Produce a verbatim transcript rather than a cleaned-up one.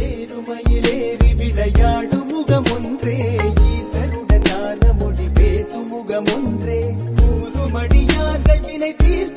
ஏறுமையிலேறி விளையாடும் முகம் ஒன்றே ஈசருடன் ஞான மொழி பேசும் முகம் ஒன்றே கூறுமடியார்கள் வினை தீர்